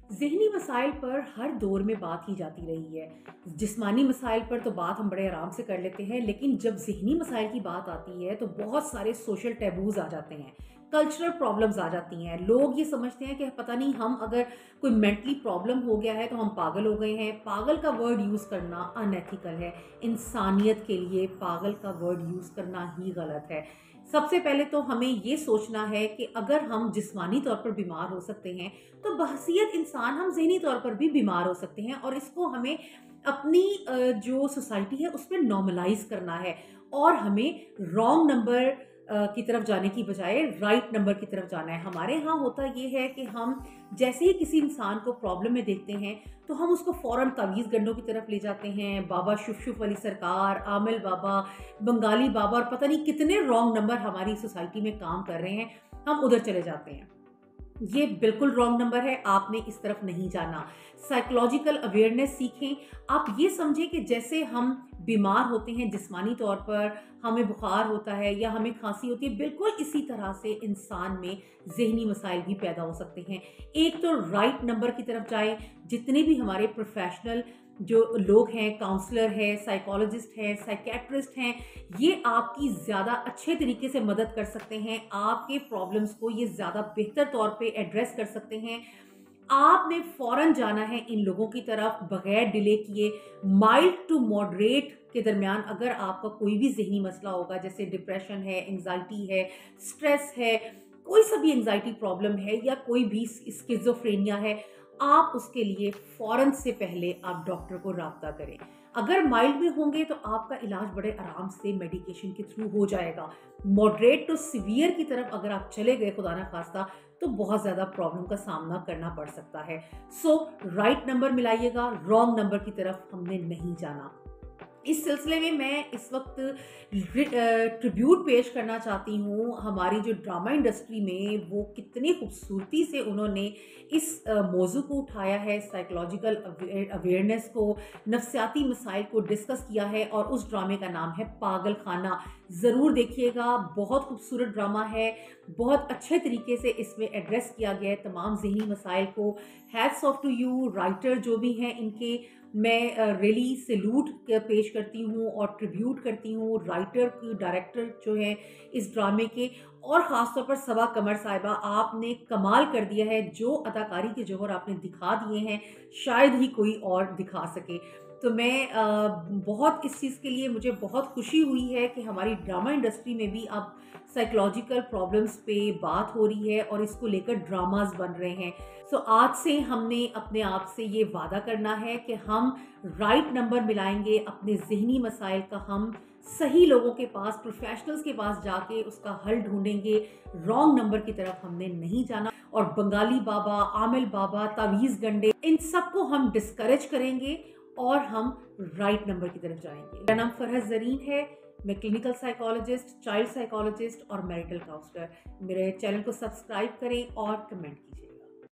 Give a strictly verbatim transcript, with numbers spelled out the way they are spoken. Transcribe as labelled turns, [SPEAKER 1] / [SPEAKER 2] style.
[SPEAKER 1] ज़हनी मसाइल पर हर दौर में बात की जाती रही है। जिस्मानी मसाइल पर तो बात हम बड़े आराम से कर लेते हैं, लेकिन जब ज़हनी मसाइल की बात आती है तो बहुत सारे सोशल टैबूज़ आ जाते हैं, कल्चरल प्रॉब्लम्स आ जाती हैं। लोग ये समझते हैं कि पता नहीं, हम अगर कोई मेंटली प्रॉब्लम हो गया है तो हम पागल हो गए हैं। पागल का वर्ड यूज़ करना अनएथिकल है। इंसानियत के लिए पागल का वर्ड यूज़ करना ही गलत है। सबसे पहले तो हमें ये सोचना है कि अगर हम जिस्मानी तौर पर बीमार हो सकते हैं, तो बहसीयत इंसान हम ज़हनी तौर पर भी बीमार हो सकते हैं, और इसको हमें अपनी अ, जो सोसाइटी है उसमें नॉर्मलाइज़ करना है, और हमें रॉन्ग नंबर अ, की तरफ जाने की बजाय राइट नंबर की तरफ जाना है। हमारे यहाँ होता ये है कि हम जैसे ही किसी इंसान को प्रॉब्लम में देखते हैं, तो हम उसको फ़ौरन तावीज़ गंडों की तरफ ले जाते हैं। बाबा शुफ शुफ अली सरकार, आमिल बाबा, बंगाली बाबा और पता नहीं कितने रॉन्ग नंबर हमारी सोसाइटी में काम कर रहे हैं, हम उधर चले जाते हैं। ये बिल्कुल रॉन्ग नंबर है, आपने इस तरफ नहीं जाना। साइकोलॉजिकल अवेयरनेस सीखें। आप ये समझें कि जैसे हम बीमार होते हैं जिस्मानी तौर पर, हमें बुखार होता है या हमें खांसी होती है, बिल्कुल इसी तरह से इंसान में ज़हनी मसाइल भी पैदा हो सकते हैं। एक तो राइट नंबर की तरफ जाएं। जितने भी हमारे प्रोफेशनल जो लोग हैं, काउंसलर है, साइकोलॉजिस्ट है, साइकेट्रिस्ट हैं, ये आपकी ज़्यादा अच्छे तरीके से मदद कर सकते हैं। आपके प्रॉब्लम्स को ये ज़्यादा बेहतर तौर पे एड्रेस कर सकते हैं। आपने फ़ौरन जाना है इन लोगों की तरफ बगैर डिले किए। माइल्ड टू मॉडरेट के दरमियान अगर आपका कोई भी ज़हनी मसला होगा, जैसे डिप्रेशन है, एंग्जाइटी है, स्ट्रेस है, कोई सा भी एंग्जाइटी प्रॉब्लम है या कोई भी स्किज़ोफ्रेनिया है, आप उसके लिए फ़ौरन से पहले आप डॉक्टर को राब्ता करें। अगर माइल्ड में होंगे तो आपका इलाज बड़े आराम से मेडिकेशन के थ्रू हो जाएगा। मॉडरेट टू सीवियर की तरफ अगर आप चले गए खुदा ना खास्ता, तो बहुत ज़्यादा प्रॉब्लम का सामना करना पड़ सकता है। सो राइट नंबर मिलाइएगा, रॉन्ग नंबर की तरफ हमने नहीं जाना। इस सिलसिले में मैं इस वक्त ट्रिब्यूट पेश करना चाहती हूँ हमारी जो ड्रामा इंडस्ट्री में, वो कितनी खूबसूरती से उन्होंने इस मौजू को उठाया है, साइकोलॉजिकल अवेयरनेस को, नफ्सियाती मसाइल को डिस्कस किया है, और उस ड्रामे का नाम है पागल खाना। ज़रूर देखिएगा, बहुत खूबसूरत ड्रामा है, बहुत अच्छे तरीके से इसमें एड्रेस किया गया है तमाम ज़हनी मसाइल को। Hats off to you writer जो भी हैं, इनके मैं रियली सैल्यूट पेश करती हूँ और ट्रिब्यूट करती हूँ राइटर की, डायरेक्टर जो है इस ड्रामे के, और ख़ास तौर पर सबा कमर साहिबा, आपने कमाल कर दिया है। जो अदाकारी के जौहर आपने दिखा दिए हैं, शायद ही कोई और दिखा सके। तो मैं आ, बहुत इस चीज़ के लिए मुझे बहुत खुशी हुई है कि हमारी ड्रामा इंडस्ट्री में भी अब साइकोलॉजिकल प्रॉब्लम्स पे बात हो रही है और इसको लेकर ड्रामास बन रहे हैं। सो so, आज से हमने अपने आप से ये वादा करना है कि हम राइट नंबर मिलाएंगे। अपने ज़हनी मसाइल का हम सही लोगों के पास, प्रोफेशनल्स के पास जाके उसका हल ढूंढेंगे। रॉन्ग नंबर की तरफ हमने नहीं जाना, और बंगाली बाबा, आमिल बाबा, तावीज़ गंडे, इन सबको हम डिस्करेज करेंगे और हम राइट नंबर की तरफ जाएंगे। मेरा नाम फरहत ज़रीन है। मैं क्लिनिकल साइकोलॉजिस्ट, चाइल्ड साइकोलॉजिस्ट और मैरिटल काउंसलर। मेरे चैनल को सब्सक्राइब करें और कमेंट कीजिए।